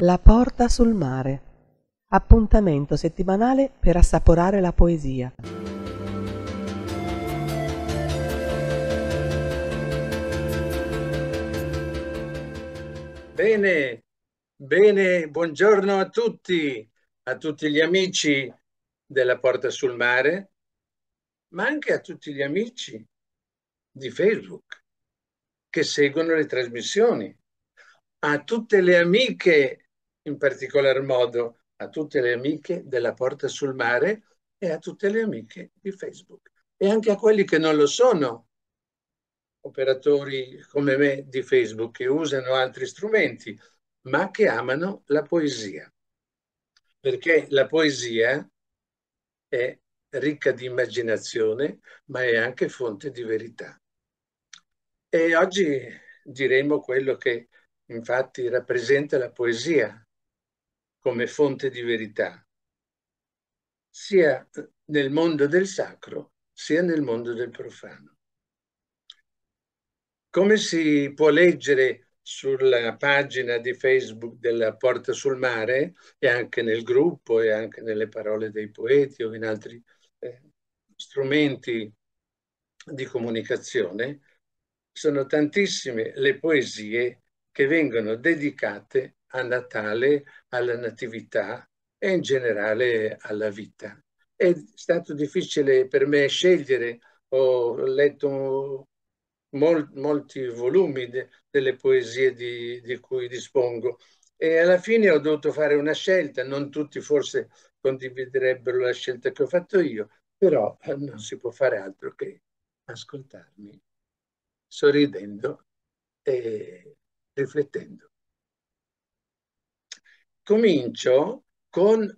La porta sul mare. Appuntamento settimanale per assaporare la poesia. Bene, bene, buongiorno a tutti gli amici della Porta sul Mare, ma anche a tutti gli amici di Facebook che seguono le trasmissioni, a tutte le amiche, in particolar modo a tutte le amiche della Porta sul Mare e a tutte le amiche di Facebook e anche a quelli che non lo sono, operatori come me di Facebook che usano altri strumenti, ma che amano la poesia, perché la poesia è ricca di immaginazione, ma è anche fonte di verità. E oggi diremo quello che infatti rappresenta la poesia come fonte di verità, sia nel mondo del sacro, sia nel mondo del profano. Come si può leggere sulla pagina di Facebook della Porta sul Mare e anche nel gruppo e anche nelle parole dei poeti o in altri eh, strumenti di comunicazione, sono tantissime le poesie che vengono dedicate a Natale, alla Natività e in generale alla vita. È stato difficile per me scegliere, ho letto molti volumi delle poesie di cui dispongo e alla fine ho dovuto fare una scelta, non tutti forse condividerebbero la scelta che ho fatto io, però non si può fare altro che ascoltarmi sorridendo e riflettendo. Comincio con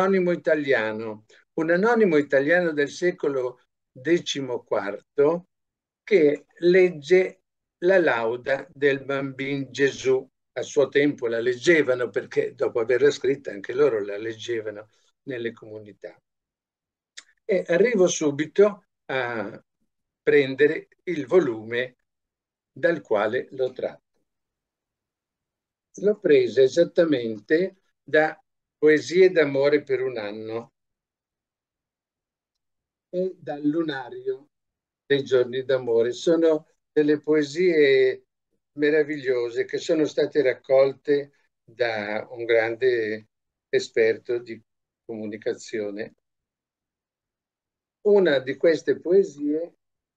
un anonimo italiano del secolo XIV che legge la lauda del bambino Gesù. A suo tempo la leggevano perché dopo averla scritta anche loro la leggevano nelle comunità. E arrivo subito a prendere il volume dal quale lo tratto. L'ho presa esattamente da Poesie d'amore per un anno e dal Lunario dei giorni d'amore. Sono delle poesie meravigliose che sono state raccolte da un grande esperto di comunicazione. Una di queste poesie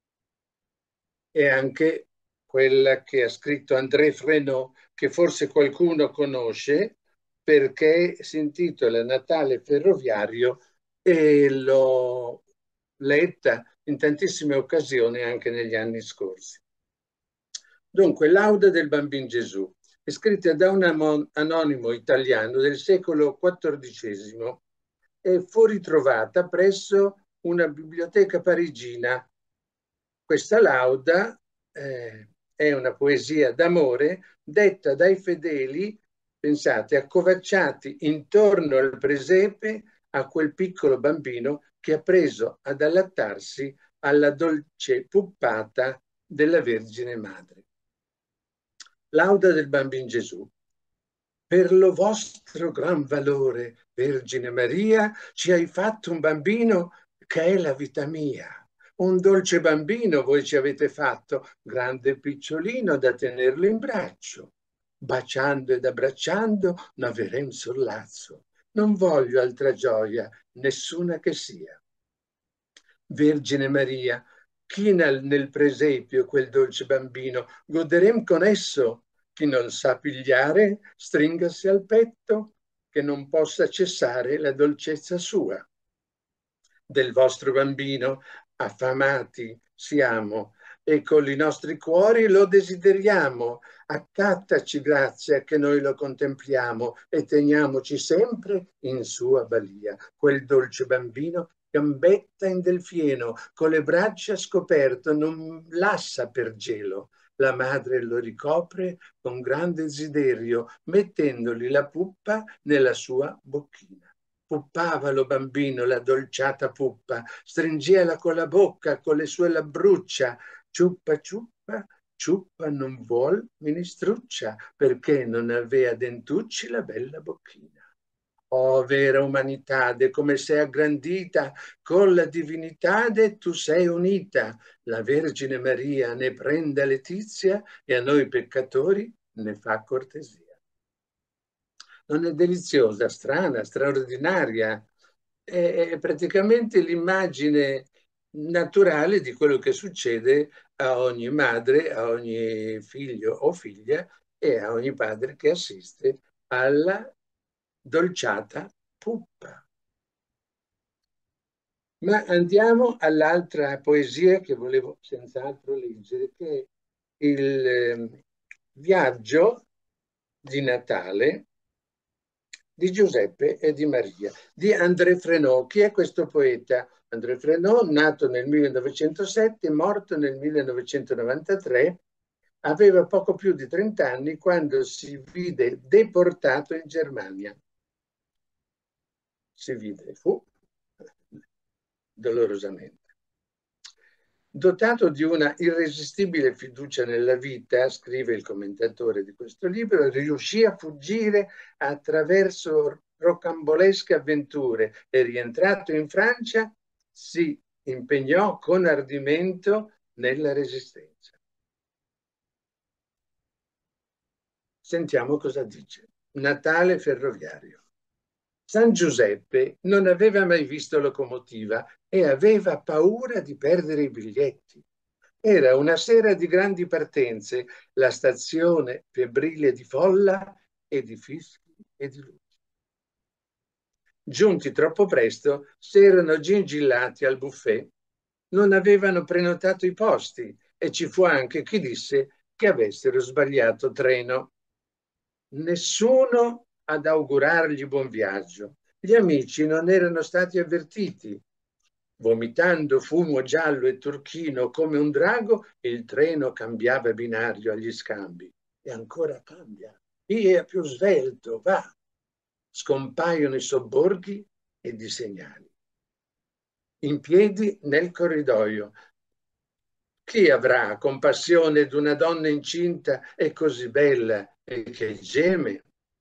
è anche quella che ha scritto André Frenot, che forse qualcuno conosce, perché si intitola Natale ferroviario e l'ho letta in tantissime occasioni anche negli anni scorsi. Dunque, Lauda del Bambino Gesù è scritta da un anonimo italiano del secolo XIV e fu ritrovata presso una biblioteca parigina. Questa lauda è una poesia d'amore detta dai fedeli, pensate, accovacciati intorno al presepe a quel piccolo bambino che ha preso ad allattarsi alla dolce puppata della Vergine Madre. Lauda del Bambino Gesù. Per lo vostro gran valore, Vergine Maria, ci hai fatto un bambino che è la vita mia. Un dolce bambino voi ci avete fatto, grande picciolino da tenerlo in braccio. Baciando ed abbracciando n'averem sollazzo. Non voglio altra gioia, nessuna che sia. Vergine Maria, china nel presepio quel dolce bambino, goderem con esso. Chi non sa pigliare, stringasi al petto, che non possa cessare la dolcezza sua. Del vostro bambino affamati siamo e con i nostri cuori lo desideriamo. Accattaci grazia che noi lo contempliamo e teniamoci sempre in sua balia. Quel dolce bambino gambetta in del fieno, con le braccia scoperte, non lassa per gelo. La madre lo ricopre con grande desiderio, mettendogli la puppa nella sua bocchina. Puppava lo bambino, la dolciata puppa, stringiela con la bocca, con le sue labbruccia, ciuppa ciuppa, ciuppa non vuol ministruccia, perché non avea dentucci la bella bocchina. Oh, vera umanitade, come sei aggrandita, con la divinitade tu sei unita. La Vergine Maria ne prenda letizia e a noi peccatori ne fa cortesia. Non è deliziosa, strana, straordinaria? È praticamente l'immagine naturale di quello che succede a ogni madre, a ogni figlio o figlia e a ogni padre che assiste alla dolciata puppa. Ma andiamo all'altra poesia che volevo senz'altro leggere, che è il viaggio di Natale di Giuseppe e di Maria, di André Frenot. Chi è questo poeta? André Frenot, nato nel 1907, morto nel 1993, aveva poco più di 30 anni quando si vide deportato in Germania. Fu dolorosamente. Dotato di una irresistibile fiducia nella vita, scrive il commentatore di questo libro, riuscì a fuggire attraverso rocambolesche avventure e rientrato in Francia si impegnò con ardimento nella resistenza. Sentiamo cosa dice. Natale ferroviario. San Giuseppe non aveva mai visto locomotiva e aveva paura di perdere i biglietti. Era una sera di grandi partenze, la stazione febbrile di folla e di fischi e di luci. Giunti troppo presto, si erano gingillati al buffet, non avevano prenotato i posti e ci fu anche chi disse che avessero sbagliato treno. Nessuno ad augurargli buon viaggio. Gli amici non erano stati avvertiti. Vomitando fumo giallo e turchino come un drago, il treno cambiava binario agli scambi. E ancora cambia. Via più svelto, va. Scompaiono i sobborghi ed i segnali. In piedi nel corridoio. Chi avrà compassione di una donna incinta e così bella e che geme?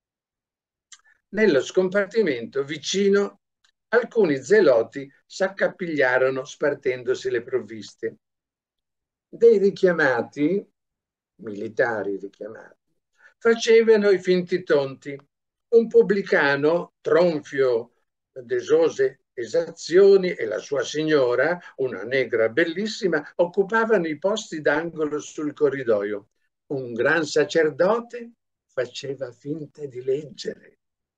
Nello scompartimento vicino alcuni zeloti s'accapigliarono spartendosi le provviste. Dei richiamati, militari richiamati, facevano i finti tonti. Un pubblicano, tronfio d'esose esazioni, e la sua signora, una negra bellissima, occupavano i posti d'angolo sul corridoio. Un gran sacerdote faceva finta di leggere.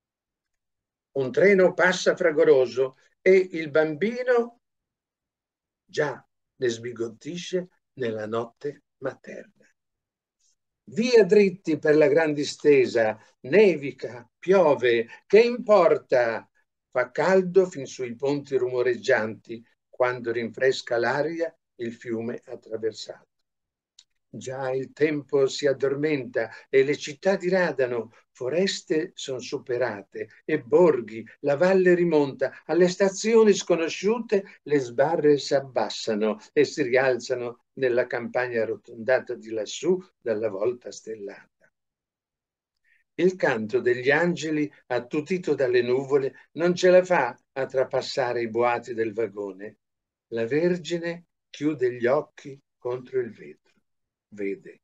Un treno passa fragoroso e il bambino già ne sbigottisce nella notte materna. Via dritti per la gran distesa, nevica, piove, che importa? Fa caldo fin sui ponti rumoreggianti, quando rinfresca l'aria il fiume attraversato. Già il tempo si addormenta e le città diradano, foreste sono superate e borghi, la valle rimonta, alle stazioni sconosciute le sbarre si abbassano e si rialzano nella campagna arrotondata di lassù dalla volta stellata. Il canto degli angeli, attutito dalle nuvole, non ce la fa a trapassare i boati del vagone. La Vergine chiude gli occhi contro il vetro. Vede.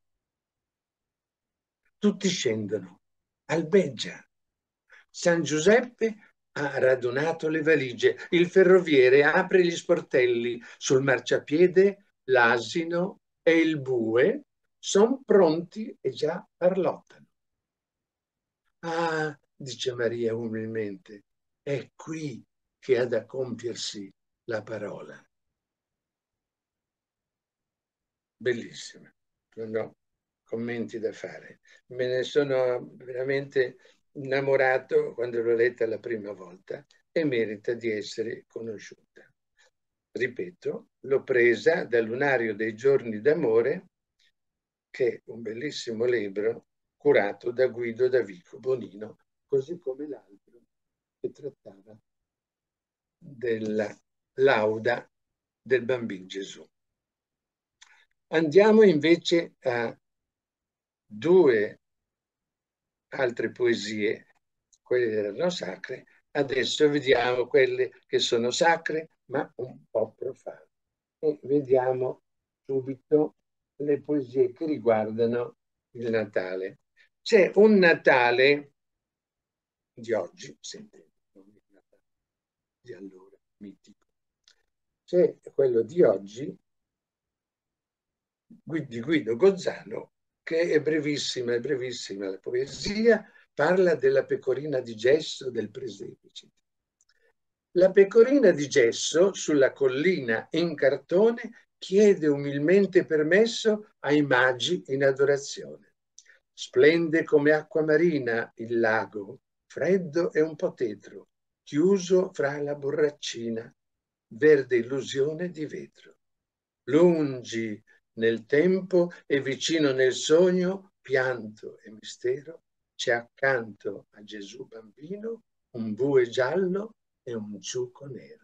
Tutti scendono, albeggia. San Giuseppe ha radunato le valigie, il ferroviere apre gli sportelli, sul marciapiede l'asino e il bue sono pronti e già parlottano. Ah, dice Maria umilmente, è qui che ha da compiersi la parola. Bellissima, non ho commenti da fare. Me ne sono veramente innamorato quando l'ho letta la prima volta e merita di essere conosciuta. Ripeto, l'ho presa dal Lunario dei giorni d'amore, che è un bellissimo libro curato da Guido Davico Bonino, così come l'altro che trattava della lauda del Bambino Gesù. Andiamo invece a due altre poesie, quelle erano sacre, adesso vediamo quelle che sono sacre ma un po' profane. E vediamo subito le poesie che riguardano il Natale. C'è un Natale di oggi, sentite, non il Natale di allora, mitico. C'è quello di oggi di Guido Gozzano, che è brevissima la poesia, parla della pecorina di gesso del presepicite. La pecorina di gesso sulla collina in cartone chiede umilmente permesso ai magi in adorazione. Splende come acqua marina il lago, freddo e un po' tetro, chiuso fra la borraccina, verde illusione di vetro. Lungi nel tempo e vicino nel sogno, pianto e mistero, c'è accanto a Gesù bambino un bue giallo e un ciuco nero.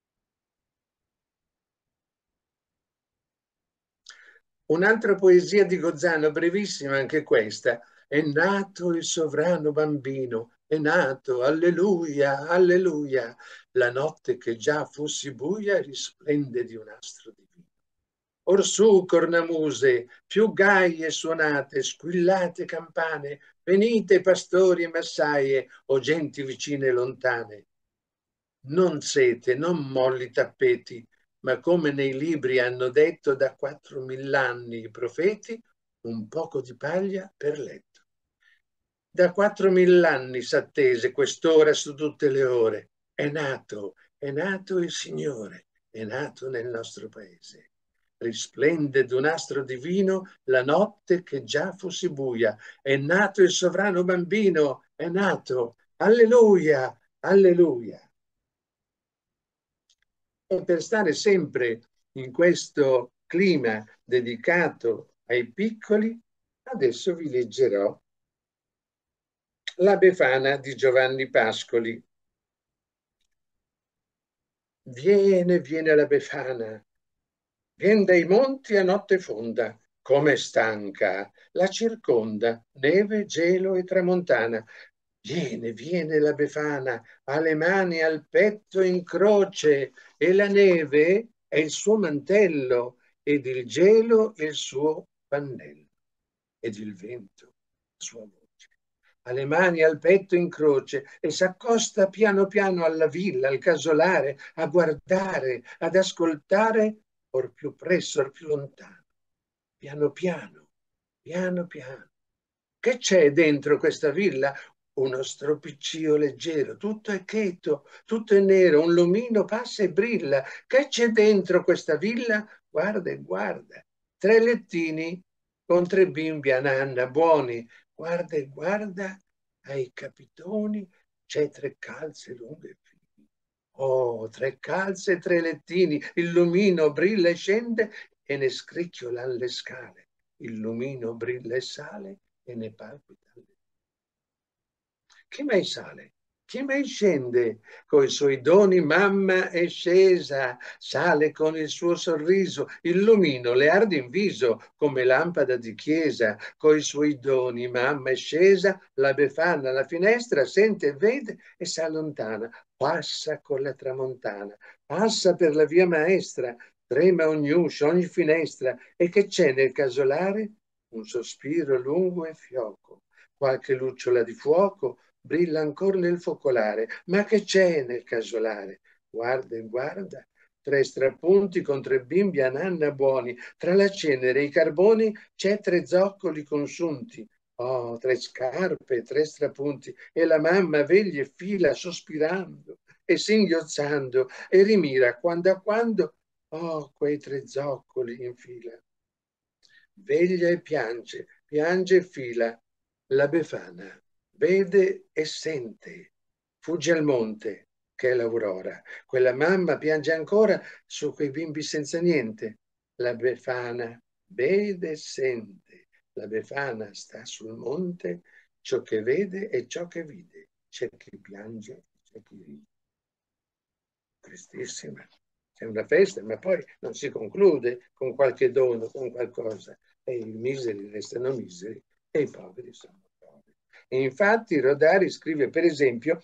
Un'altra poesia di Gozzano, brevissima anche questa. È nato il sovrano bambino, è nato, alleluia, alleluia. La notte che già fossi buia risplende di un astro divino. Orsù, cornamuse, più gaie suonate, squillate campane, venite pastori e massaie, o genti vicine e lontane. Non sete, non molli tappeti, ma come nei libri hanno detto da 4000 anni i profeti, un poco di paglia per letto. Da 4000 anni s'attese quest'ora su tutte le ore. È nato il Signore, è nato nel nostro paese. Risplende d'un astro divino la notte che già fosse buia. È nato il sovrano bambino, è nato. Alleluia, alleluia. E per stare sempre in questo clima dedicato ai piccoli, adesso vi leggerò La Befana di Giovanni Pascoli. Viene, viene la Befana, vien dai monti a notte fonda, come stanca, la circonda, neve, gelo e tramontana. Viene, viene la Befana, ha le mani al petto in croce, e la neve è il suo mantello, ed il gelo il suo pannello, ed il vento la sua voce. Ha le mani al petto in croce e s'accosta piano piano alla villa, al casolare, a guardare, ad ascoltare, or più presso, or più lontano. Piano piano, piano piano. Che c'è dentro questa villa? Uno stropiccio leggero, tutto è cheto, tutto è nero, un lumino passa e brilla. Che c'è dentro questa villa? Guarda e guarda. 3 lettini con 3 bimbi a nanna, buoni. Guarda e guarda ai capitoni, c'è 3 calze lunghe e fini. Oh, 3 calze e 3 lettini, il lumino brilla e scende e ne scricchiolan le scale. Il lumino brilla e sale e ne palpita. Chi mai sale? Chi mai scende? Coi suoi doni mamma è scesa, sale con il suo sorriso, illumino le arde in viso come lampada di chiesa. Coi suoi doni mamma è scesa, la Befana alla finestra sente, vede e s'allontana. Passa con la tramontana, passa per la via maestra, trema ogni uscio, ogni finestra. E che c'è nel casolare? Un sospiro lungo e fioco, qualche lucciola di fuoco brilla ancora nel focolare. Ma che c'è nel casolare? Guarda e guarda, 3 strapunti con 3 bimbi a nanna buoni, tra la cenere e i carboni c'è 3 zoccoli consunti. Oh, 3 scarpe, 3 strapunti, e la mamma veglia e fila sospirando e singhiozzando e rimira quando a quando, oh, quei 3 zoccoli in fila. Veglia e piange, piange e fila. La Befana vede e sente, fugge al monte, che è l'Aurora. Quella mamma piange ancora su quei bimbi senza niente. La Befana vede e sente. La Befana sta sul monte, ciò che vede e ciò che vide. C'è chi piange, c'è chi ride. Tristissima. È una festa, ma poi non si conclude con qualche dono, con qualcosa. E i miseri restano miseri e i poveri sono poveri. E infatti Rodari scrive, per esempio,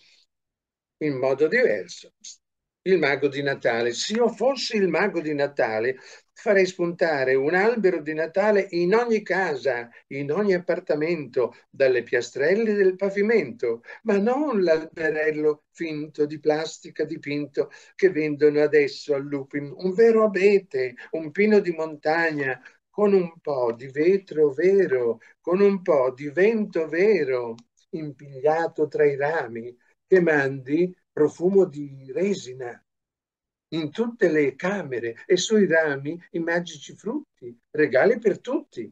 in modo diverso. Il mago di Natale. Se io fossi il mago di Natale, farei spuntare un albero di Natale in ogni casa, in ogni appartamento, dalle piastrelle del pavimento, ma non l'alberello finto di plastica dipinto che vendono adesso all'Upim, un vero abete, un pino di montagna, con un po' di vetro vero, con un po' di vento vero, impigliato tra i rami, che mandi profumo di resina in tutte le camere e sui rami i magici frutti, regali per tutti.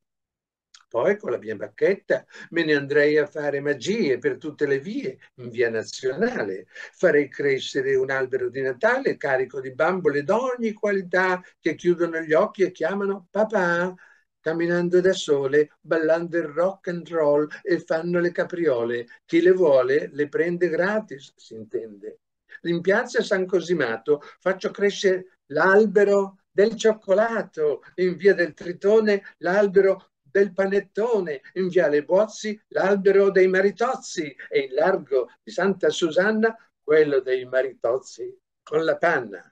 Poi con la mia bacchetta me ne andrei a fare magie per tutte le vie in via nazionale. Farei crescere un albero di Natale carico di bambole d'ogni qualità che chiudono gli occhi e chiamano papà, camminando da sole, ballando il rock and roll e fanno le capriole. Chi le vuole le prende gratis, si intende. In piazza San Cosimato faccio crescere l'albero del cioccolato, in via del Tritone l'albero del panettone, in viale Bozzi l'albero dei maritozzi e in largo di Santa Susanna quello dei maritozzi con la panna.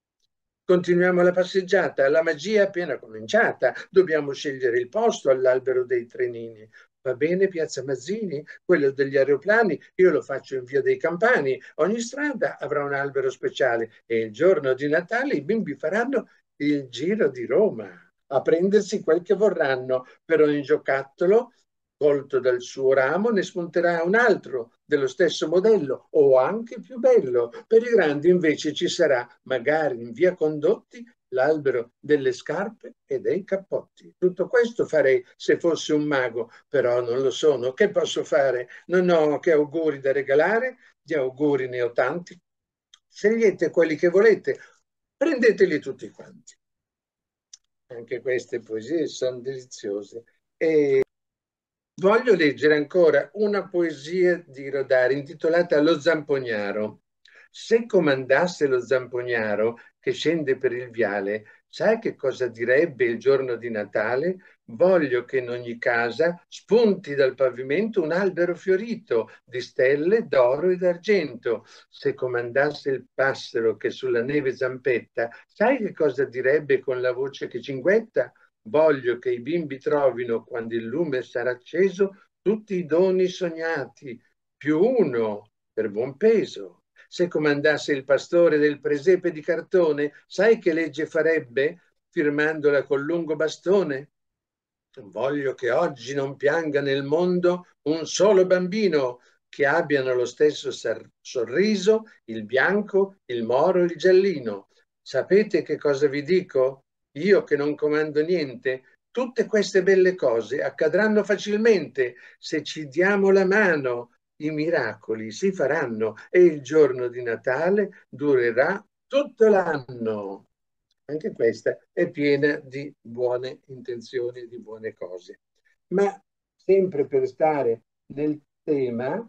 Continuiamo la passeggiata, la magia è appena cominciata, dobbiamo scegliere il posto all'albero dei trenini. Va bene Piazza Mazzini, quello degli aeroplani, io lo faccio in via dei Campani. Ogni strada avrà un albero speciale e il giorno di Natale i bimbi faranno il giro di Roma a prendersi quel che vorranno. Per ogni giocattolo colto dal suo ramo ne spunterà un altro dello stesso modello o anche più bello. Per i grandi invece ci sarà, magari in via Condotti, l'albero delle scarpe e dei cappotti. Tutto questo farei se fossi un mago, però non lo sono. Che posso fare? Non ho che auguri da regalare, di auguri ne ho tanti. Scegliete quelli che volete, prendeteli tutti quanti. Anche queste poesie sono deliziose. E voglio leggere ancora una poesia di Rodari intitolata Lo Zampognaro. Se comandasse lo Zampognaro che scende per il viale, sai che cosa direbbe il giorno di Natale? Voglio che in ogni casa spunti dal pavimento un albero fiorito di stelle d'oro e d'argento. Se comandasse il passero che sulla neve zampetta, sai che cosa direbbe con la voce che cinguetta? Voglio che i bimbi trovino, quando il lume sarà acceso, tutti i doni sognati, più uno per buon peso. Se comandasse il pastore del presepe di cartone, sai che legge farebbe firmandola col lungo bastone? Voglio che oggi non pianga nel mondo un solo bambino, che abbiano lo stesso sorriso, il bianco, il moro, il giallino. Sapete che cosa vi dico? Io che non comando niente, tutte queste belle cose accadranno facilmente se ci diamo la mano. I miracoli si faranno e il giorno di Natale durerà tutto l'anno. Anche questa è piena di buone intenzioni, di buone cose. Ma sempre per stare nel tema,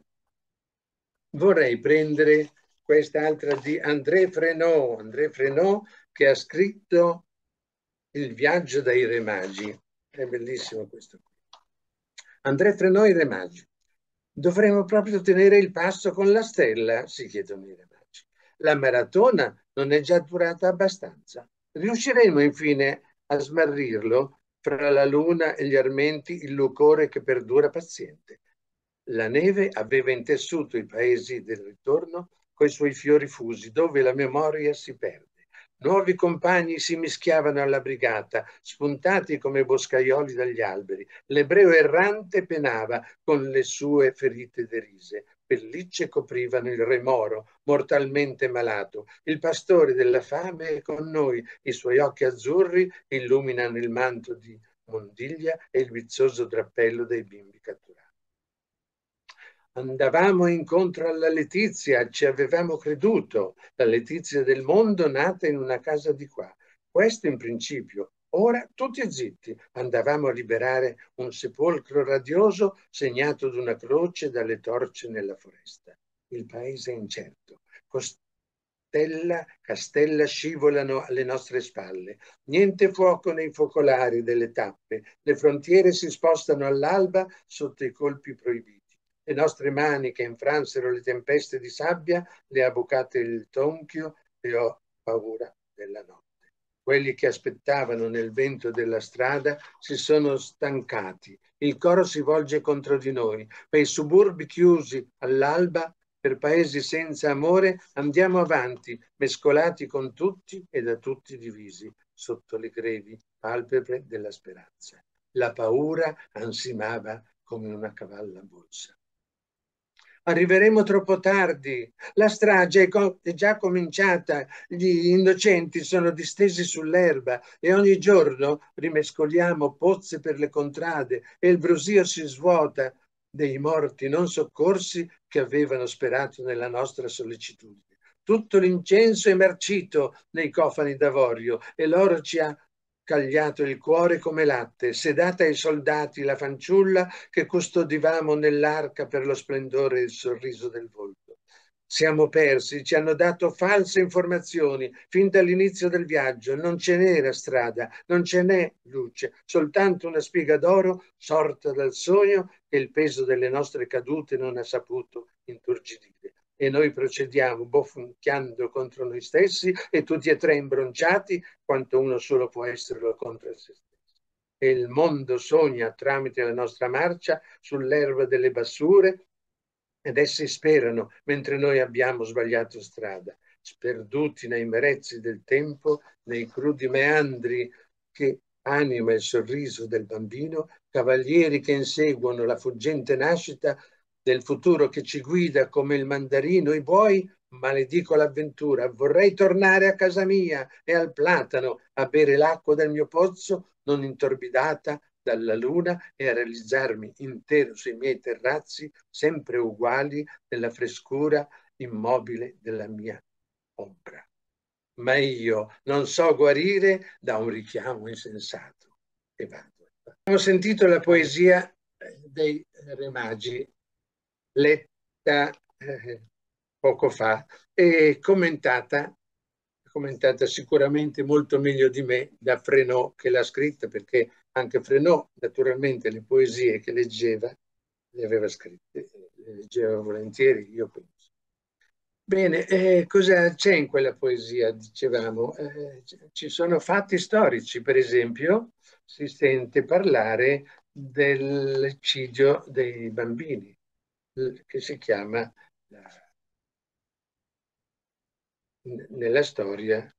vorrei prendere quest'altra di André Frenot. André Frenot che ha scritto Il viaggio dai Re Magi. È bellissimo questo. André Frenot e i Re Magi. Dovremmo proprio tenere il passo con la stella, si chiedono i Re Magi. La maratona non è già durata abbastanza. Riusciremo infine a smarrirlo fra la luna e gli armenti il lucore che perdura paziente. La neve aveva intessuto i paesi del ritorno coi suoi fiori fusi, dove la memoria si perde. Nuovi compagni si mischiavano alla brigata, spuntati come boscaioli dagli alberi. L'ebreo errante penava con le sue ferite derise. Pellicce coprivano il re Moro, mortalmente malato. Il pastore della fame è con noi, i suoi occhi azzurri illuminano il manto di Mondiglia e il vizzoso drappello dei bimbi catturati. Andavamo incontro alla Letizia, ci avevamo creduto, la Letizia del mondo nata in una casa di qua. Questo in principio. Ora tutti zitti, andavamo a liberare un sepolcro radioso segnato d'una croce dalle torce nella foresta. Il paese è incerto. castella scivolano alle nostre spalle. Niente fuoco nei focolari delle tappe. Le frontiere si spostano all'alba sotto i colpi proibiti. Le nostre mani che infransero le tempeste di sabbia, le ha bucate il tonchio e ho paura della notte. Quelli che aspettavano nel vento della strada si sono stancati. Il coro si volge contro di noi. Per i suburbi chiusi all'alba, per paesi senza amore, andiamo avanti, mescolati con tutti e da tutti divisi, sotto le grevi palpebre della speranza. La paura ansimava come una cavalla bolsa. Arriveremo troppo tardi, la strage è già cominciata, gli innocenti sono distesi sull'erba e ogni giorno rimescoliamo pozze per le contrade e il brusio si svuota dei morti non soccorsi che avevano sperato nella nostra sollecitudine. Tutto l'incenso è marcito nei cofani d'avorio e l'oro ci ha cagliato il cuore come latte, sedata ai soldati la fanciulla che custodivamo nell'arca per lo splendore e il sorriso del volto. Siamo persi, ci hanno dato false informazioni fin dall'inizio del viaggio. Non ce n'era strada, non ce n'è luce, soltanto una spiga d'oro sorta dal sogno che il peso delle nostre cadute non ha saputo inturgidire. E noi procediamo bofonchiando contro noi stessi e tutti e tre imbronciati quanto uno solo può esserlo contro se stesso. E il mondo sogna tramite la nostra marcia sull'erba delle bassure ed essi sperano mentre noi abbiamo sbagliato strada, sperduti nei merezzi del tempo, nei crudi meandri che anima il sorriso del bambino, cavalieri che inseguono la fuggente nascita del futuro che ci guida come il mandarino i buoi, maledico l'avventura, vorrei tornare a casa mia e al platano a bere l'acqua del mio pozzo non intorbidata dalla luna e a realizzarmi intero sui miei terrazzi sempre uguali nella frescura immobile della mia ombra. Ma io non so guarire da un richiamo insensato. E vado. Abbiamo sentito la poesia dei Re Magi letta poco fa e commentata sicuramente molto meglio di me da Fresnaud che l'ha scritta, perché anche Fresnaud naturalmente le poesie che leggeva le aveva scritte, le leggeva volentieri, io penso. Bene, cosa c'è in quella poesia? Dicevamo, ci sono fatti storici, per esempio, si sente parlare dell'eccidio dei bambini, che si chiama nella storia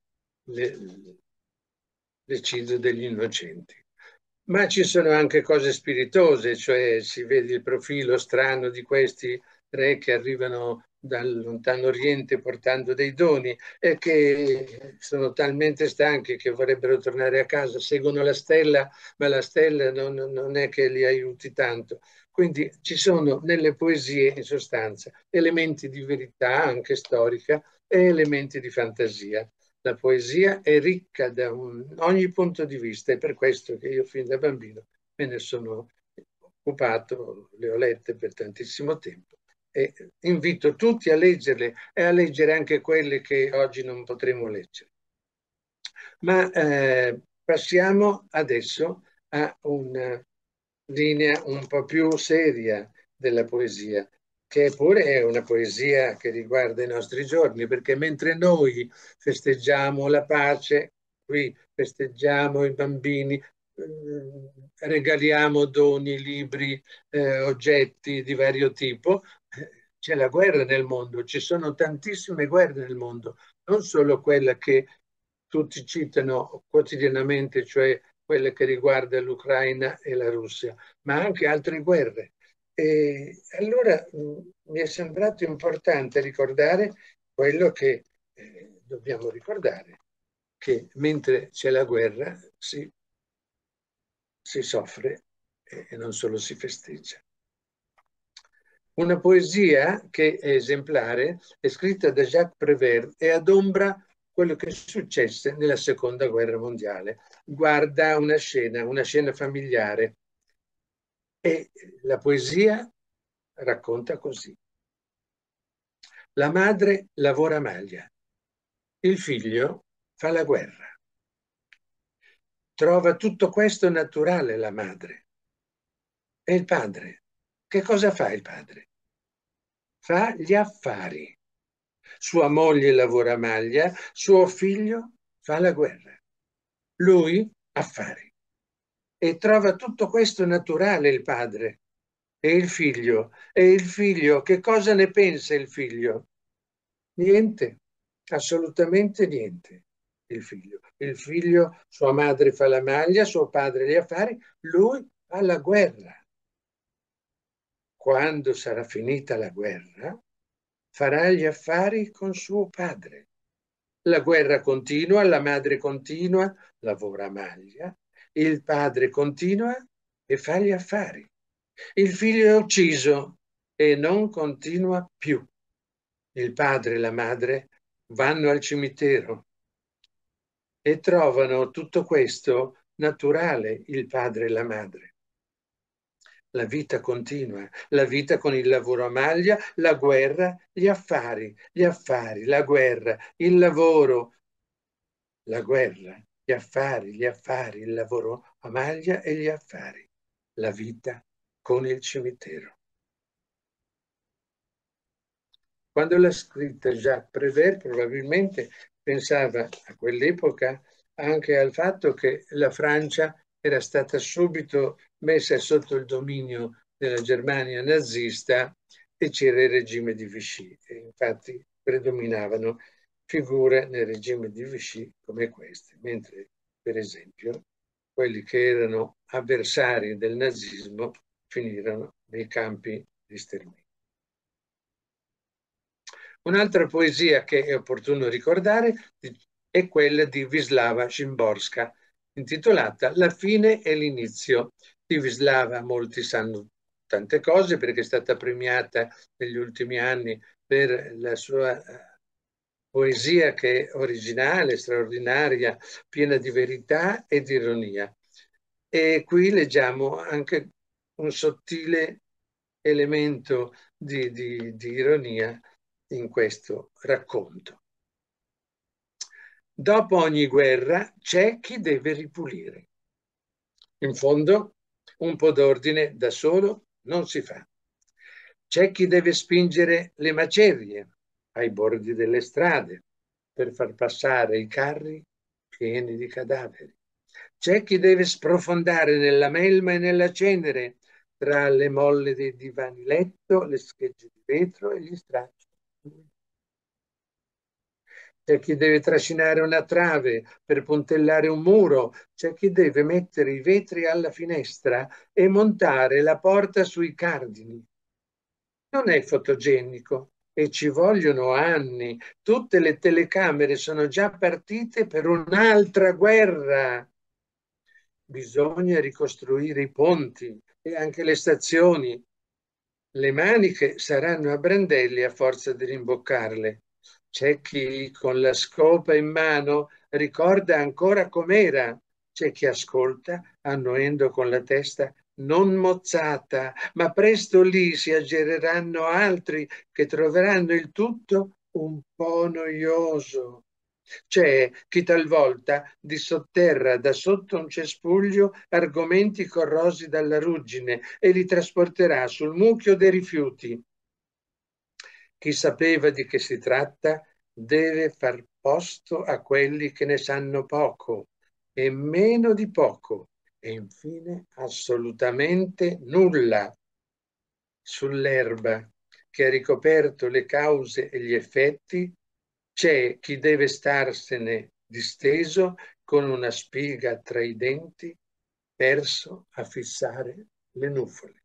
l'eccidio degli innocenti. Ma ci sono anche cose spiritose, cioè si vede il profilo strano di questi re che arrivano dal lontano oriente portando dei doni e che sono talmente stanchi che vorrebbero tornare a casa, seguono la stella, ma la stella non è che li aiuti tanto. Quindi ci sono nelle poesie, in sostanza, elementi di verità, anche storica, e elementi di fantasia. La poesia è ricca da ogni punto di vista, è per questo che io fin da bambino me ne sono occupato, le ho lette per tantissimo tempo e invito tutti a leggerle e a leggere anche quelle che oggi non potremo leggere. Ma passiamo adesso a una linea un po' più seria della poesia, che pure è una poesia che riguarda i nostri giorni, perché mentre noi festeggiamo la pace, qui festeggiamo i bambini, regaliamo doni, libri, oggetti di vario tipo, c'è la guerra nel mondo, ci sono tantissime guerre nel mondo, non solo quella che tutti citano quotidianamente, cioè quella che riguarda l'Ucraina e la Russia, ma anche altre guerre. E allora mi è sembrato importante ricordare quello che dobbiamo ricordare, che mentre c'è la guerra si soffre e non solo si festeggia. Una poesia che è esemplare, è scritta da Jacques Prévert e adombra quello che successe nella seconda guerra mondiale. Guarda una scena familiare. E la poesia racconta così. La madre lavora a maglia, Il figlio fa la guerra. Trova tutto questo naturale la madre. E il padre? Che cosa fa il padre? Fa gli affari. Sua moglie lavora a maglia, suo figlio fa la guerra. Lui affari. E trova tutto questo naturale il padre. E il figlio? E il figlio? Che cosa ne pensa il figlio? Niente, assolutamente niente. Il figlio. Il figlio, sua madre fa la maglia, suo padre gli affari, lui fa la guerra. Quando sarà finita la guerra, farà gli affari con suo padre. La guerra continua, la madre continua, lavora a maglia, il padre continua e fa gli affari. Il figlio è ucciso e non continua più. Il padre e la madre vanno al cimitero e trovano tutto questo naturale, il padre e la madre. La vita continua, la vita con il lavoro a maglia, la guerra, gli affari, la guerra, il lavoro, la guerra, gli affari, il lavoro a maglia e gli affari, la vita con il cimitero. Quando l'ha scritta Jacques Prévert, probabilmente pensava a quell'epoca anche al fatto che la Francia era stata subito messa sotto il dominio della Germania nazista e c'era il regime di Vichy. E infatti predominavano figure nel regime di Vichy come queste, mentre per esempio quelli che erano avversari del nazismo finirono nei campi di sterminio. Un'altra poesia che è opportuno ricordare è quella di Wisława Szymborska, intitolata La fine e l'inizio. Di Wisława molti sanno tante cose perché è stata premiata negli ultimi anni per la sua poesia che è originale, straordinaria, piena di verità e di ironia. E qui leggiamo anche un sottile elemento di ironia in questo racconto. Dopo ogni guerra c'è chi deve ripulire. In fondo, un po' d'ordine da solo non si fa. C'è chi deve spingere le macerie ai bordi delle strade per far passare i carri pieni di cadaveri. C'è chi deve sprofondare nella melma e nella cenere tra le molle dei divani letto, le schegge di vetro e gli stracci. C'è chi deve trascinare una trave per puntellare un muro, c'è chi deve mettere i vetri alla finestra e montare la porta sui cardini. Non è fotogenico e ci vogliono anni. Tutte le telecamere sono già partite per un'altra guerra. Bisogna ricostruire i ponti e anche le stazioni. Le maniche saranno a brandelli a forza di rimboccarle. C'è chi con la scopa in mano ricorda ancora com'era. C'è chi ascolta annoendo con la testa non mozzata, ma presto lì si aggireranno altri che troveranno il tutto un po' noioso. C'è chi talvolta dissotterra da sotto un cespuglio argomenti corrosi dalla ruggine e li trasporterà sul mucchio dei rifiuti. Chi sapeva di che si tratta deve far posto a quelli che ne sanno poco e meno di poco e infine assolutamente nulla. Sull'erba che ha ricoperto le cause e gli effetti c'è chi deve starsene disteso con una spiga tra i denti, perso a fissare le nuvole.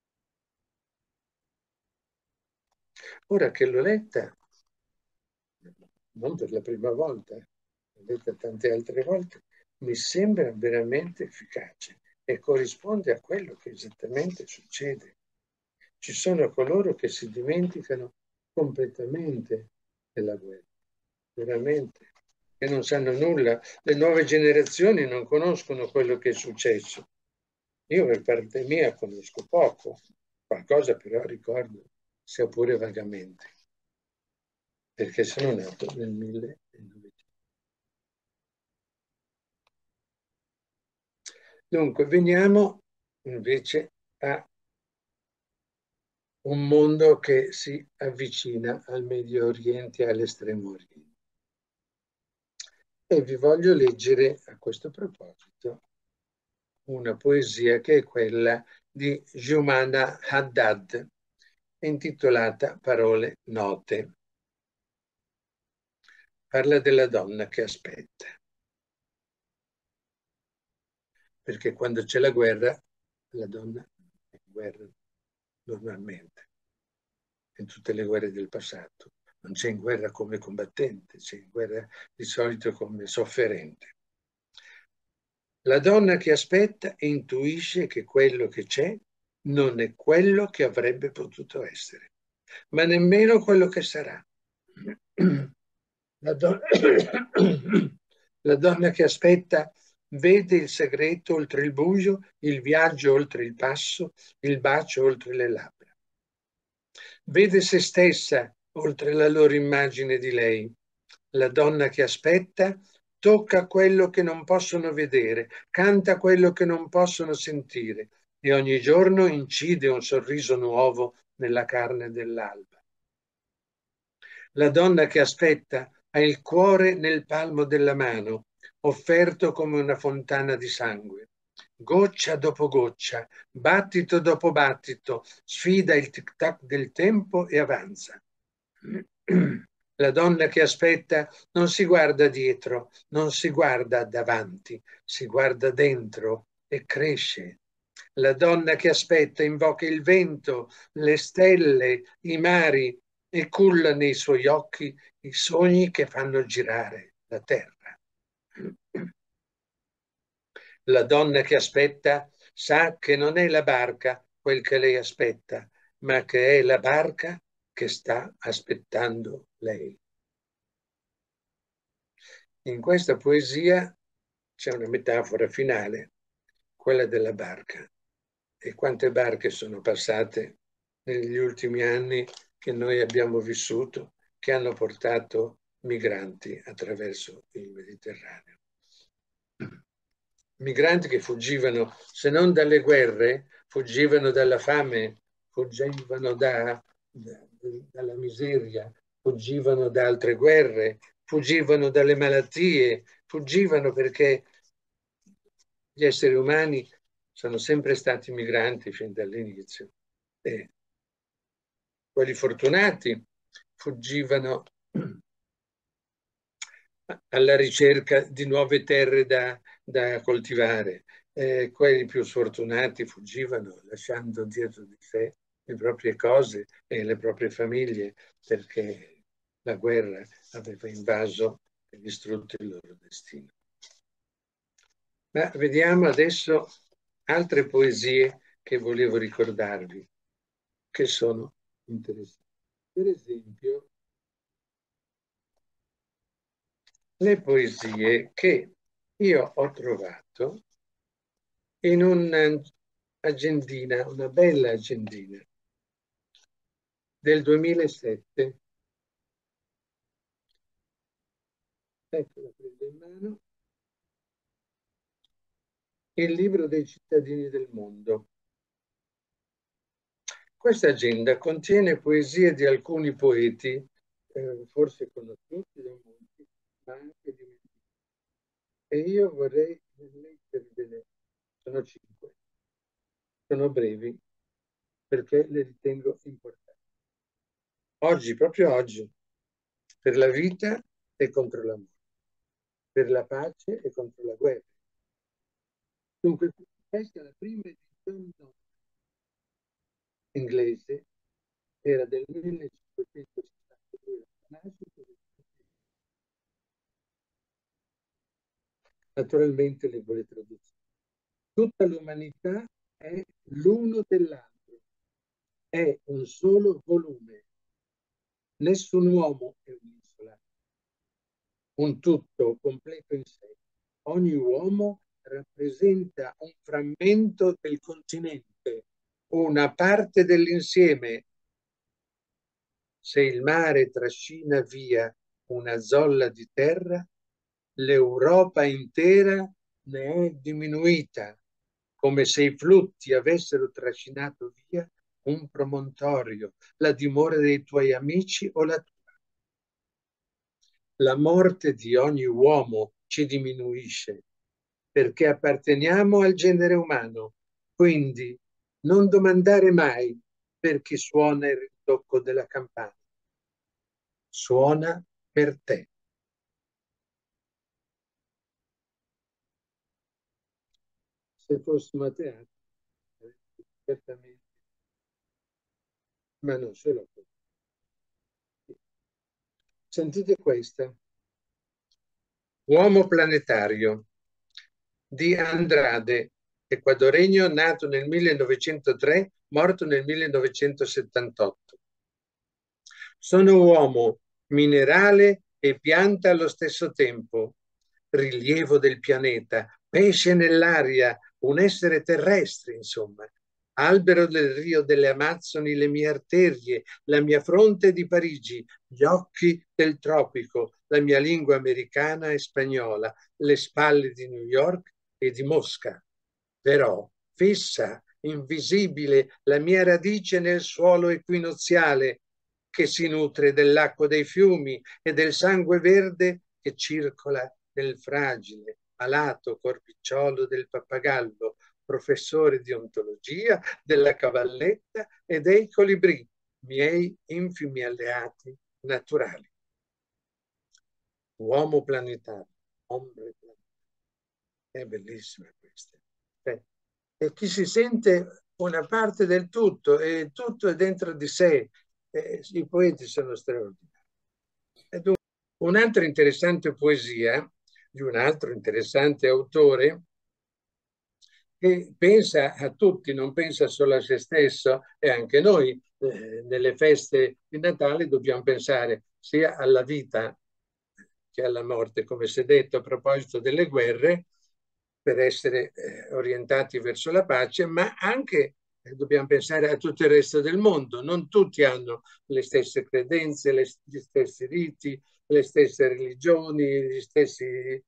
Ora che l'ho letta, non per la prima volta, l'ho letta tante altre volte, mi sembra veramente efficace e corrisponde a quello che esattamente succede. Ci sono coloro che si dimenticano completamente della guerra, veramente, che non sanno nulla. Le nuove generazioni non conoscono quello che è successo. Io per parte mia conosco poco, qualcosa però ricordo, sia pure vagamente, perché sono nato nel 1900. Dunque, veniamo invece a un mondo che si avvicina al Medio Oriente e all'Estremo Oriente. E vi voglio leggere a questo proposito una poesia che è quella di Jumana Haddad, intitolata Parole note. Parla della donna che aspetta, perché quando c'è la guerra è in guerra normalmente, in tutte le guerre del passato. Non c'è in guerra come combattente, c'è in guerra di solito come sofferente. La donna che aspetta intuisce che quello che c'è non è quello che avrebbe potuto essere, ma nemmeno quello che sarà. La, don- la donna che aspetta vede il segreto oltre il buio, il viaggio oltre il passo, il bacio oltre le labbra. Vede se stessa oltre la loro immagine di lei. La donna che aspetta tocca quello che non possono vedere, canta quello che non possono sentire e ogni giorno incide un sorriso nuovo nella carne dell'alba. La donna che aspetta ha il cuore nel palmo della mano, offerto come una fontana di sangue. Goccia dopo goccia, battito dopo battito, sfida il tic-tac del tempo e avanza. La donna che aspetta non si guarda dietro, non si guarda davanti, si guarda dentro e cresce. La donna che aspetta invoca il vento, le stelle, i mari e culla nei suoi occhi i sogni che fanno girare la terra. La donna che aspetta sa che non è la barca quel che lei aspetta, ma che è la barca che sta aspettando lei. In questa poesia c'è una metafora finale, quella della barca. E quante barche sono passate negli ultimi anni che noi abbiamo vissuto, che hanno portato migranti attraverso il Mediterraneo. Migranti che fuggivano, se non dalle guerre, fuggivano dalla fame, fuggivano dalla miseria, fuggivano da altre guerre, fuggivano dalle malattie, fuggivano perché gli esseri umani sono sempre stati migranti fin dall'inizio. E quelli fortunati fuggivano alla ricerca di nuove terre da coltivare. Quelli più sfortunati fuggivano lasciando dietro di sé le proprie cose e le proprie famiglie perché la guerra aveva invaso e distrutto il loro destino. Ma vediamo adesso altre poesie che volevo ricordarvi, che sono interessanti. Per esempio, le poesie che io ho trovato in un'agendina, una bella agendina del 2007. Ecco, la prendo in mano. Il libro dei cittadini del mondo. Questa agenda contiene poesie di alcuni poeti, forse conosciuti da molti, ma anche dimenticati. E io vorrei leggervele, sono 5, sono brevi perché le ritengo importanti. Oggi, proprio oggi, per la vita e contro la morte, per la pace e contro la guerra. Dunque, questa è la prima edizione inglese, era del 1562, la nascita del naturalmente le vuole traduzioni. Tutta l'umanità è l'uno dell'altro, è un solo volume. Nessun uomo è un'isola, un tutto completo in sé. Ogni uomo rappresenta un frammento del continente, una parte dell'insieme. Se il mare trascina via una zolla di terra, l'Europa intera ne è diminuita, come se i flutti avessero trascinato via un promontorio, la dimora dei tuoi amici o la tua. La morte di ogni uomo ci diminuisce, perché apparteniamo al genere umano. Quindi non domandare mai per chi suona il ritocco della campana. Suona per te. Se fossimo a teatro, certamente, ma non solo. Sentite questa. Uomo planetario di Andrade, ecuadoregno, nato nel 1903, morto nel 1978. Sono uomo, minerale e pianta allo stesso tempo, rilievo del pianeta, pesce nell'aria, un essere terrestre, insomma. Albero del Rio delle Amazzoni, le mie arterie, la mia fronte di Parigi, gli occhi del tropico, la mia lingua americana e spagnola, le spalle di New York e di Mosca. Però, fissa, invisibile, la mia radice nel suolo equinoziale, che si nutre dell'acqua dei fiumi e del sangue verde che circola nel fragile, alato corpicciolo del pappagallo, professore di ontologia, della cavalletta e dei colibrì, miei infimi alleati naturali. Uomo planetario, ombre planetario. È bellissima questa. E chi si sente una parte del tutto e tutto è dentro di sé. I poeti sono straordinari. Un'altra interessante poesia di un altro interessante autore che pensa a tutti, non pensa solo a se stesso, e anche noi nelle feste di Natale dobbiamo pensare sia alla vita che alla morte, come si è detto a proposito delle guerre, per essere orientati verso la pace, ma anche dobbiamo pensare a tutto il resto del mondo. Non tutti hanno le stesse credenze, gli stessi riti, le stesse religioni, gli stessi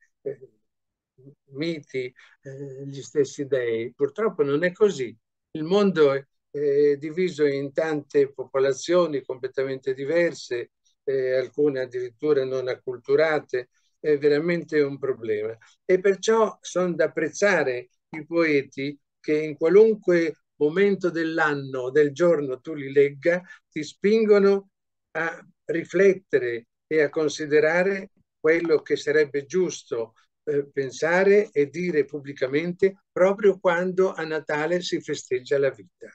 miti, gli stessi dei. Purtroppo non è così. Il mondo è diviso in tante popolazioni completamente diverse, alcune addirittura non acculturate, è veramente un problema. E perciò sono da apprezzare i poeti che in qualunque momento dell'anno, del giorno tu li legga, ti spingono a riflettere e a considerare quello che sarebbe giusto pensare e dire pubblicamente proprio quando a Natale si festeggia la vita.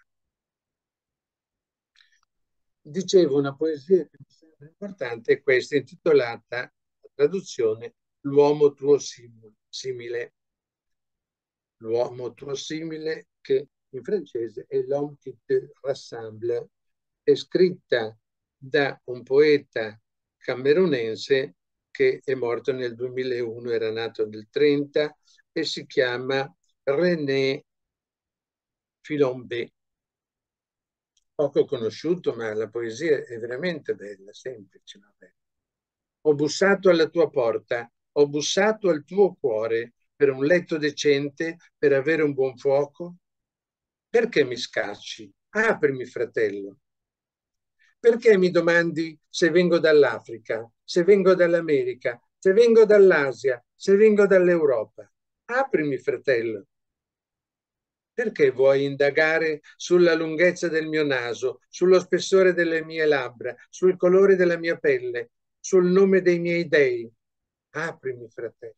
Dicevo, una poesia che mi sembra importante è questa, intitolata, la traduzione, L'uomo tuo simile. L'uomo tuo simile, che in francese è L'homme qui te rassemble, è scritta da un poeta camerunense che è morto nel 2001, era nato nel 30 e si chiama René Philombé. Poco conosciuto, ma la poesia è veramente bella, semplice, ma bella. Ho bussato alla tua porta, ho bussato al tuo cuore per un letto decente, per avere un buon fuoco. Perché mi scacci? Aprimi, fratello. Perché mi domandi se vengo dall'Africa, se vengo dall'America, se vengo dall'Asia, se vengo dall'Europa? Aprimi, fratello. Perché vuoi indagare sulla lunghezza del mio naso, sullo spessore delle mie labbra, sul colore della mia pelle, sul nome dei miei dei? Aprimi, fratello.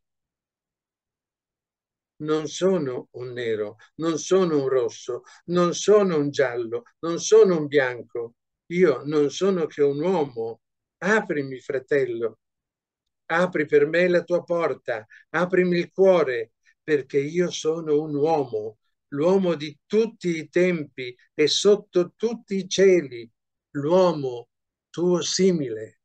Non sono un nero, non sono un rosso, non sono un giallo, non sono un bianco. Io non sono che un uomo. Aprimi, fratello. Apri per me la tua porta, aprimi il cuore, perché io sono un uomo, l'uomo di tutti i tempi e sotto tutti i cieli, l'uomo tuo simile.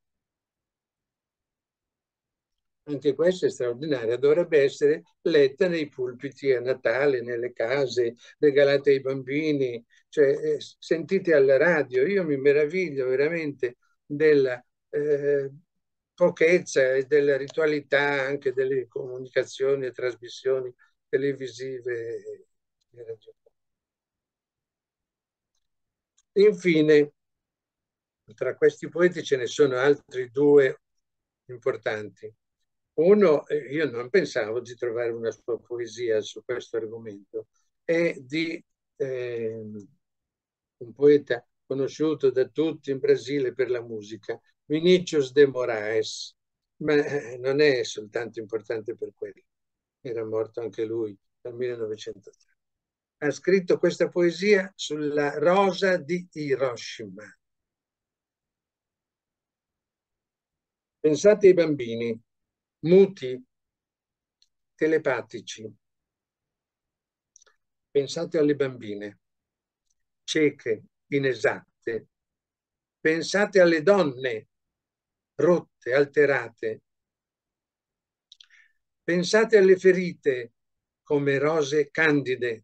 Anche questa è straordinaria, dovrebbe essere letta nei pulpiti a Natale, nelle case, regalate ai bambini, cioè sentite alla radio. Io mi meraviglio veramente della pochezza e della ritualità anche delle comunicazioni e trasmissioni televisive Infine, tra questi poeti ce ne sono altri due importanti. Uno, io non pensavo di trovare una sua poesia su questo argomento, è di un poeta conosciuto da tutti in Brasile per la musica, Vinícius de Moraes, ma non è soltanto importante per quello, era morto anche lui nel 1903. Ha scritto questa poesia sulla rosa di Hiroshima. Pensate ai bambini, muti, telepatici. Pensate alle bambine, cieche, inesatte. Pensate alle donne, rotte, alterate. Pensate alle ferite come rose candide.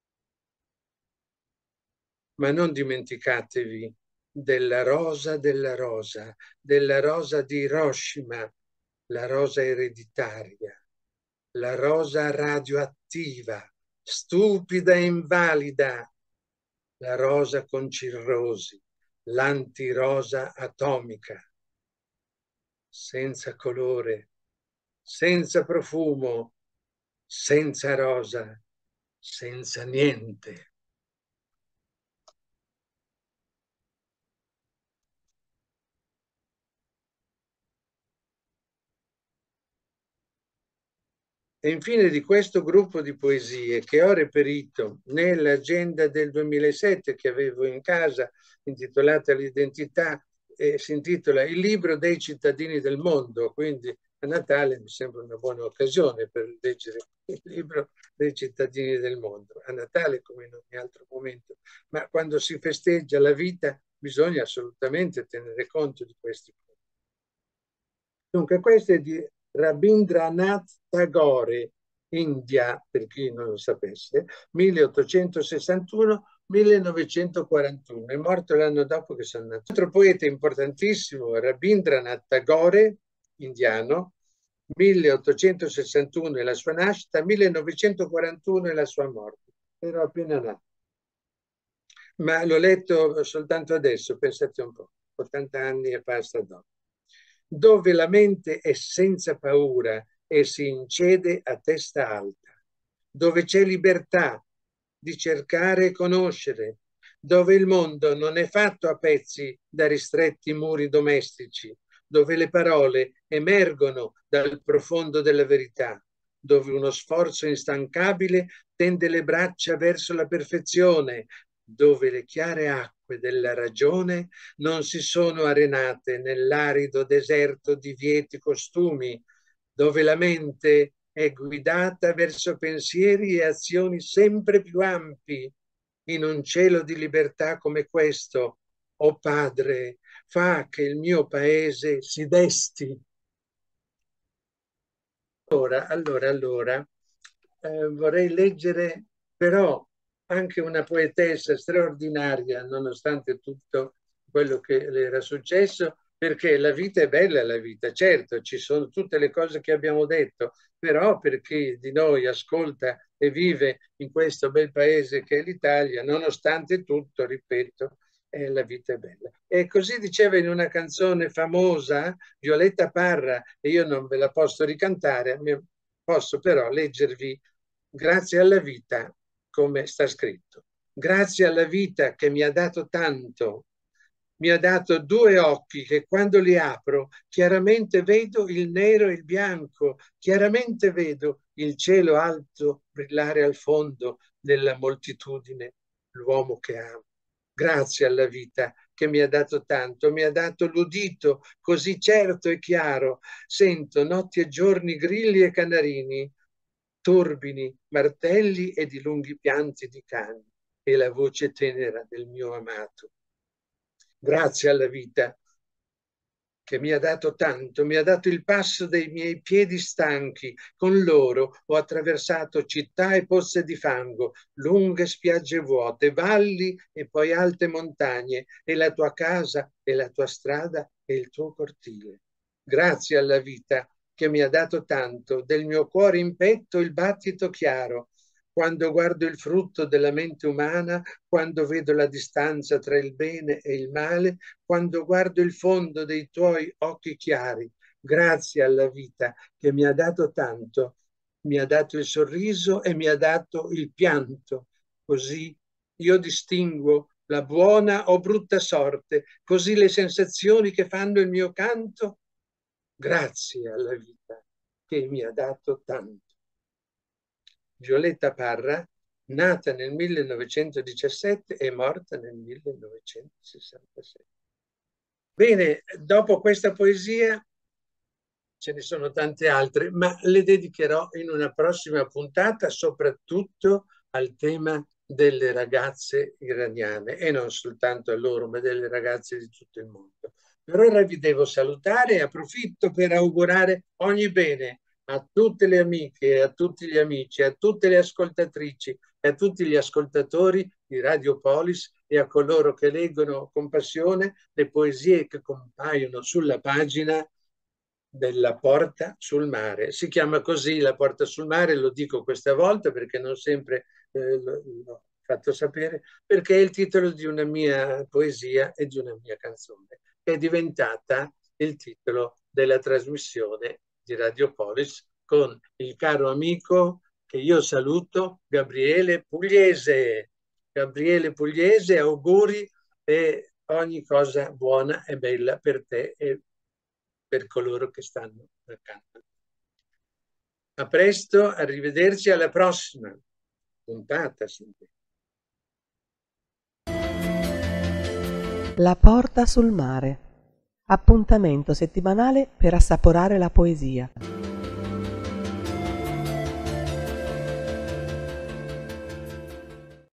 Ma non dimenticatevi della rosa, della rosa di Hiroshima, la rosa ereditaria, la rosa radioattiva, stupida e invalida, la rosa con cirrosi, l'antirosa atomica, senza colore, senza profumo, senza rosa, senza niente. E infine di questo gruppo di poesie che ho reperito nell'agenda del 2007 che avevo in casa, intitolata L'identità, si intitola Il libro dei cittadini del mondo, quindi a Natale mi sembra una buona occasione per leggere il libro dei cittadini del mondo, a Natale come in ogni altro momento, ma quando si festeggia la vita bisogna assolutamente tenere conto di questi punti. Dunque, questo è di Rabindranath Tagore, India, per chi non lo sapesse, 1861-1941. È morto l'anno dopo che sono nato. Un altro poeta importantissimo, Rabindranath Tagore, indiano, 1861 è la sua nascita, 1941 è la sua morte. Ero appena nato. Ma l'ho letto soltanto adesso, pensate un po', 80 anni e passa dopo. Dove la mente è senza paura e si incede a testa alta, dove c'è libertà di cercare e conoscere, dove il mondo non è fatto a pezzi da ristretti muri domestici, dove le parole emergono dal profondo della verità, dove uno sforzo instancabile tende le braccia verso la perfezione, dove le chiare acque della ragione non si sono arenate nell'arido deserto di vieti costumi, dove la mente è guidata verso pensieri e azioni sempre più ampi, in un cielo di libertà come questo, o Padre, fa che il mio paese si desti. Allora, vorrei leggere però anche una poetessa straordinaria, nonostante tutto quello che le era successo, perché la vita è bella, la vita, certo, ci sono tutte le cose che abbiamo detto, però per chi di noi ascolta e vive in questo bel paese che è l'Italia, nonostante tutto, ripeto, la vita è bella. E così diceva in una canzone famosa Violetta Parra, e io non ve la posso ricantare, posso però leggervi grazie alla vita come sta scritto. Grazie alla vita che mi ha dato tanto, mi ha dato due occhi che quando li apro chiaramente vedo il nero e il bianco, chiaramente vedo il cielo alto brillare al fondo della moltitudine, l'uomo che amo. Grazie alla vita che mi ha dato tanto, mi ha dato l'udito così certo e chiaro. Sento notti e giorni grilli e canarini, turbini, martelli e di lunghi pianti di cani e la voce tenera del mio amato. Grazie alla vita che mi ha dato tanto, mi ha dato il passo dei miei piedi stanchi, con loro ho attraversato città e pozze di fango, lunghe spiagge vuote, valli e poi alte montagne, e la tua casa e la tua strada e il tuo cortile. Grazie alla vita che mi ha dato tanto, del mio cuore in petto il battito chiaro, quando guardo il frutto della mente umana, quando vedo la distanza tra il bene e il male, quando guardo il fondo dei tuoi occhi chiari. Grazie alla vita che mi ha dato tanto, mi ha dato il sorriso e mi ha dato il pianto. Così io distinguo la buona o brutta sorte, così le sensazioni che fanno il mio canto. Grazie alla vita che mi ha dato tanto. Violetta Parra, nata nel 1917 e morta nel 1967. Bene, dopo questa poesia ce ne sono tante altre, ma le dedicherò in una prossima puntata, soprattutto al tema delle ragazze iraniane, e non soltanto a loro, ma delle ragazze di tutto il mondo. Per ora vi devo salutare e approfitto per augurare ogni bene a tutte le amiche, a tutti gli amici, a tutte le ascoltatrici e a tutti gli ascoltatori di Radio Polis e a coloro che leggono con passione le poesie che compaiono sulla pagina della Porta sul Mare. Si chiama così La Porta sul Mare, lo dico questa volta perché non sempre l'ho fatto sapere, perché è il titolo di una mia poesia e di una mia canzone, che è diventata il titolo della trasmissione di Radio Polis con il caro amico che io saluto, Gabriele Pugliese. Gabriele Pugliese, auguri e ogni cosa buona e bella per te e per coloro che stanno accanto. A presto, arrivederci alla prossima puntata. La porta sul mare. Appuntamento settimanale per assaporare la poesia.